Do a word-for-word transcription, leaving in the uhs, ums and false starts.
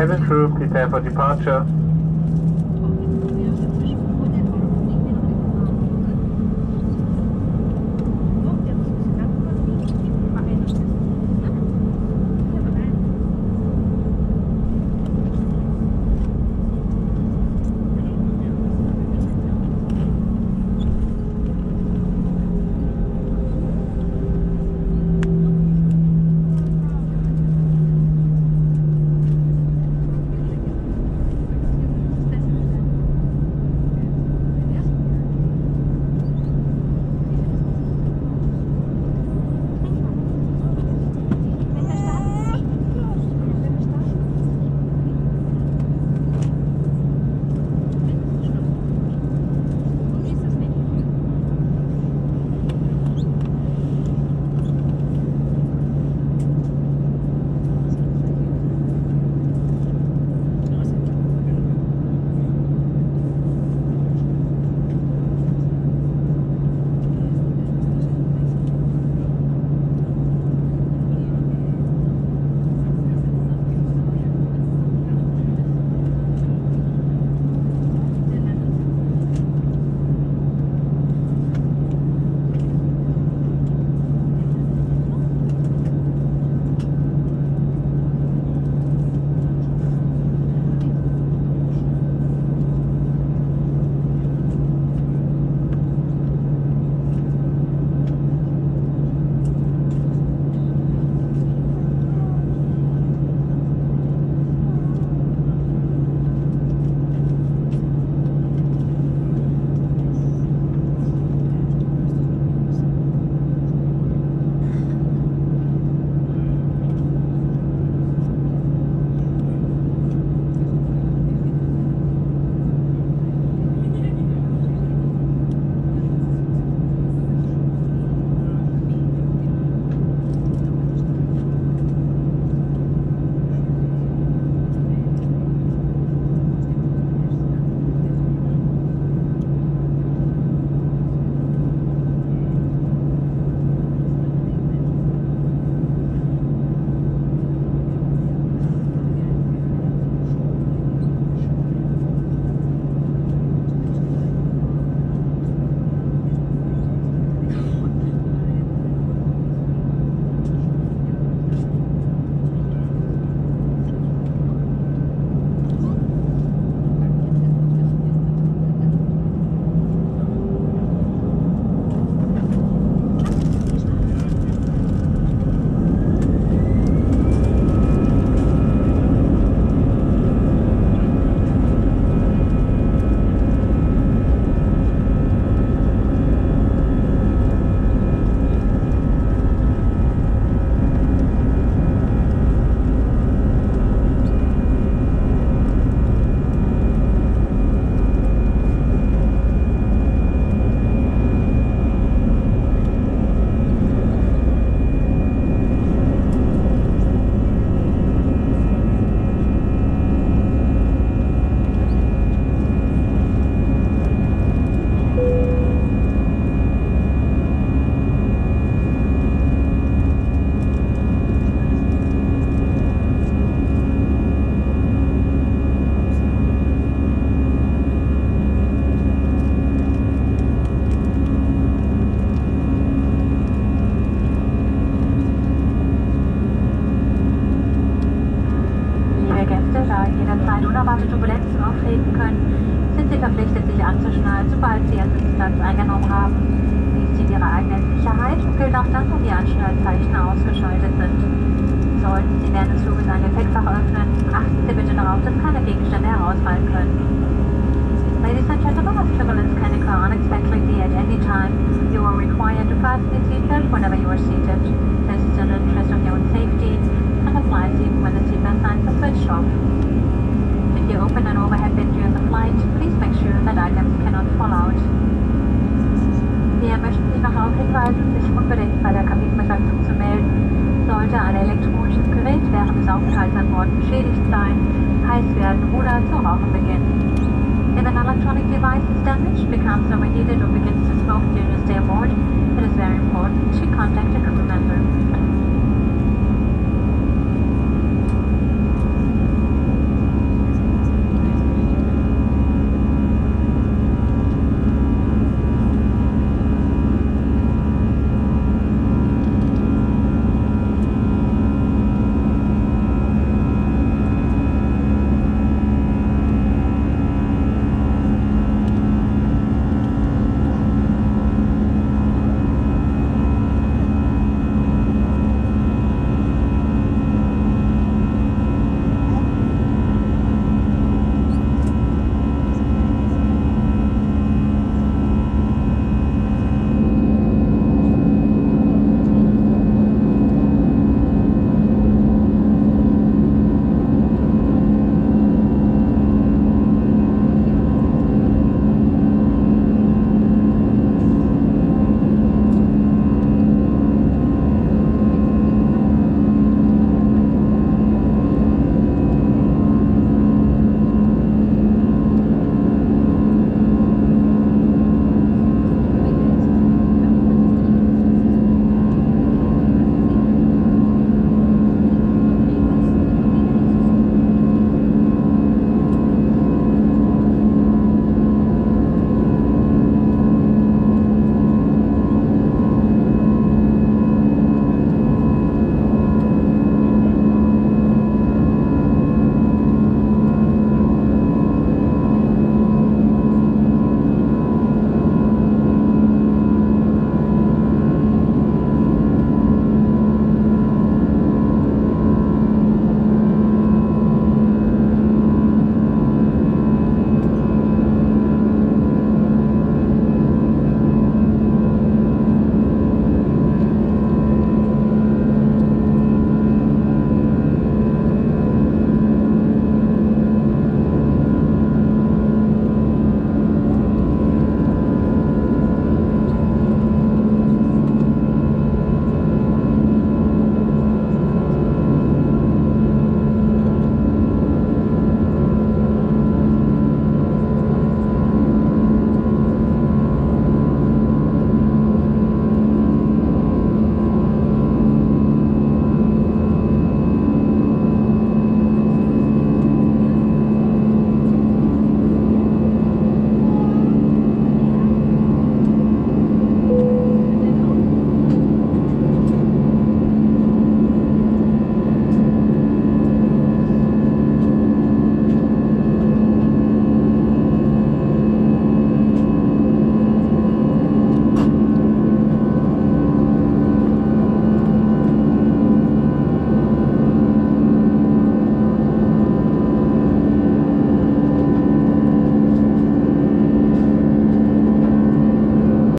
Cabin crew, prepare for departure. unerwartete Turbulenzen auftreten können, sind Sie verpflichtet, sich anzuschnallen, sobald Sie Ihren Sitzplatz eingenommen haben. Dies dient Ihrer eigenen Sicherheit und gilt auch dann, wenn die Anschnallzeichen ausgeschaltet sind. Sollten Sie während des Fluges ein Gepäckfach öffnen, achten Sie bitte darauf, dass keine Gegenstände herausfallen können. Ladies and gentlemen, as turbulence can occur unexpectedly at any time, you are required to fasten your seatbelt whenever you are seated. This is in the interest of your own safety and applies even when the seatbelt signs are switched off. If you open an overhead bin during the flight, please make sure that items cannot fall out. Wir möchten Sie noch darauf hinweisen, sich unbedingt bei der Kabinenbesatzung zu melden. Sollte ein elektronisches Gerät während des Aufenthalts an Bord beschädigt sein, heiß werden oder zu rauchen beginnen. If an electronic device is damaged, becomes overheated or begins to smoke during your stay aboard, it is very important to contact a crew member.